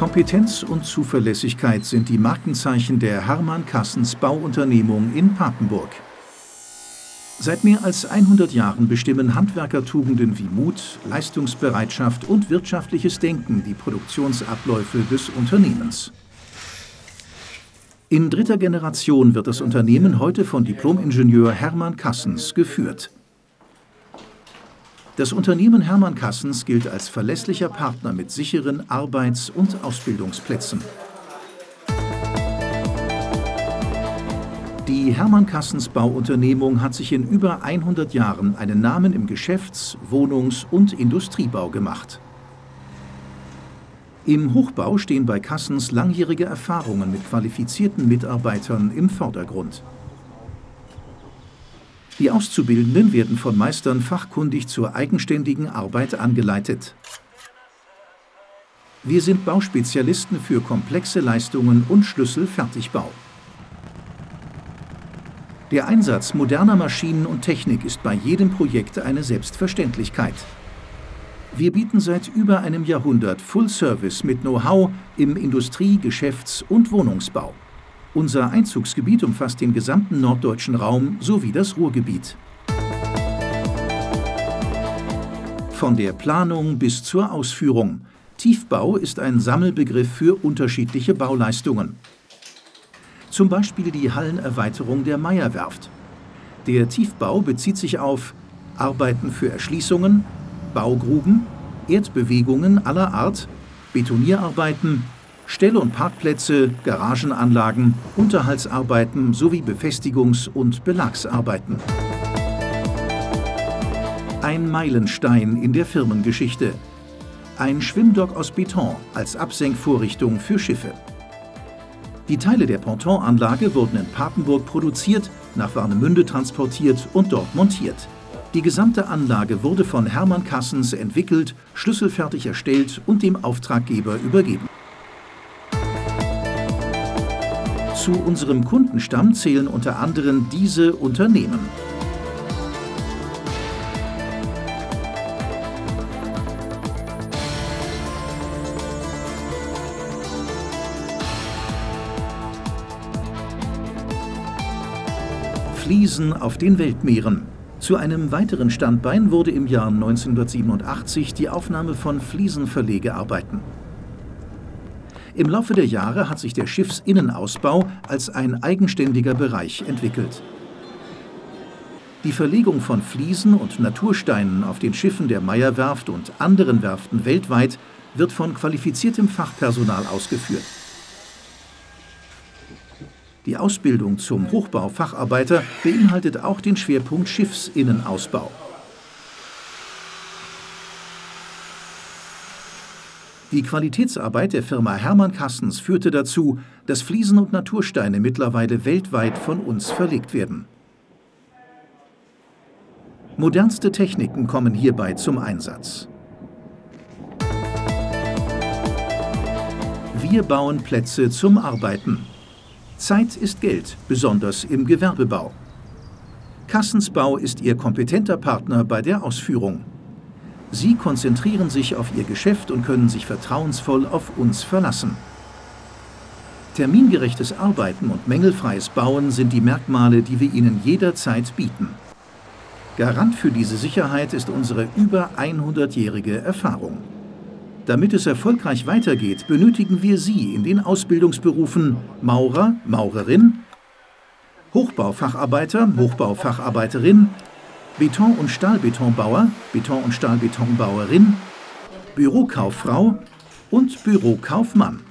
Kompetenz und Zuverlässigkeit sind die Markenzeichen der Hermann Cassens Bauunternehmung in Papenburg. Seit mehr als 100 Jahren bestimmen Handwerkertugenden wie Mut, Leistungsbereitschaft und wirtschaftliches Denken die Produktionsabläufe des Unternehmens. In dritter Generation wird das Unternehmen heute von Diplom-Ingenieur Hermann Cassens geführt. Das Unternehmen Hermann Cassens gilt als verlässlicher Partner mit sicheren Arbeits- und Ausbildungsplätzen. Die Hermann Cassens Bauunternehmung hat sich in über 100 Jahren einen Namen im Geschäfts-, Wohnungs- und Industriebau gemacht. Im Hochbau stehen bei Cassens langjährige Erfahrungen mit qualifizierten Mitarbeitern im Vordergrund. Die Auszubildenden werden von Meistern fachkundig zur eigenständigen Arbeit angeleitet. Wir sind Bauspezialisten für komplexe Leistungen und Schlüsselfertigbau. Der Einsatz moderner Maschinen und Technik ist bei jedem Projekt eine Selbstverständlichkeit. Wir bieten seit über einem Jahrhundert Full Service mit Know-how im Industrie-, Geschäfts- und Wohnungsbau. Unser Einzugsgebiet umfasst den gesamten norddeutschen Raum sowie das Ruhrgebiet. Von der Planung bis zur Ausführung. Tiefbau ist ein Sammelbegriff für unterschiedliche Bauleistungen. Zum Beispiel die Hallenerweiterung der Meyer-Werft. Der Tiefbau bezieht sich auf Arbeiten für Erschließungen, Baugruben, Erdbewegungen aller Art, Betonierarbeiten, Stell- und Parkplätze, Garagenanlagen, Unterhaltsarbeiten sowie Befestigungs- und Belagsarbeiten. Ein Meilenstein in der Firmengeschichte. Ein Schwimmdock aus Beton als Absenkvorrichtung für Schiffe. Die Teile der Pontonanlage wurden in Papenburg produziert, nach Warnemünde transportiert und dort montiert. Die gesamte Anlage wurde von Hermann Cassens entwickelt, schlüsselfertig erstellt und dem Auftraggeber übergeben. Zu unserem Kundenstamm zählen unter anderem diese Unternehmen. Fliesen auf den Weltmeeren. Zu einem weiteren Standbein wurde im Jahr 1987 die Aufnahme von Fliesenverlegearbeiten. Im Laufe der Jahre hat sich der Schiffsinnenausbau als ein eigenständiger Bereich entwickelt. Die Verlegung von Fliesen und Natursteinen auf den Schiffen der Meyer-Werft und anderen Werften weltweit wird von qualifiziertem Fachpersonal ausgeführt. Die Ausbildung zum Hochbaufacharbeiter beinhaltet auch den Schwerpunkt Schiffsinnenausbau. Die Qualitätsarbeit der Firma Hermann Cassens führte dazu, dass Fliesen und Natursteine mittlerweile weltweit von uns verlegt werden. Modernste Techniken kommen hierbei zum Einsatz. Wir bauen Plätze zum Arbeiten. Zeit ist Geld, besonders im Gewerbebau. Cassens Bau ist Ihr kompetenter Partner bei der Ausführung. Sie konzentrieren sich auf Ihr Geschäft und können sich vertrauensvoll auf uns verlassen. Termingerechtes Arbeiten und mängelfreies Bauen sind die Merkmale, die wir Ihnen jederzeit bieten. Garant für diese Sicherheit ist unsere über 100-jährige Erfahrung. Damit es erfolgreich weitergeht, benötigen wir Sie in den Ausbildungsberufen Maurer, Maurerin, Hochbaufacharbeiter, Hochbaufacharbeiterin, Beton- und Stahlbetonbauer, Beton- und Stahlbetonbauerin, Bürokauffrau und Bürokaufmann.